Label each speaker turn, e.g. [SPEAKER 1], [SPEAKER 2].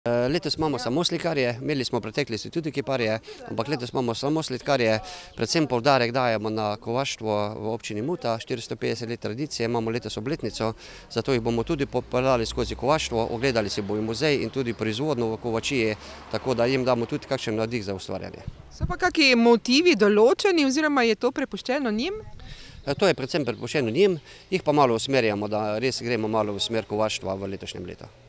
[SPEAKER 1] Letos imamo samo slikarje, imeli smo v preteklosti tudi kiparje, ampak letos imamo samo slikarje. Predvsem poudarek dajemo na kovaštvo v občini Muta, 450 let tradicije, imamo letos obletnico, zato jih bomo tudi popeljali skozi kovaštvo, ogledali si bomo muzej in tudi proizvodnjo v kovačiji, tako da jim damo tudi kakšen navdih za ustvarjanje.
[SPEAKER 2] So pa kakšni motivi določeni oziroma je to prepuščeno njim?
[SPEAKER 1] To je predvsem prepuščeno njim, jih pa malo usmerjamo, da res gremo malo v smer kovaštva v letošnjem letu.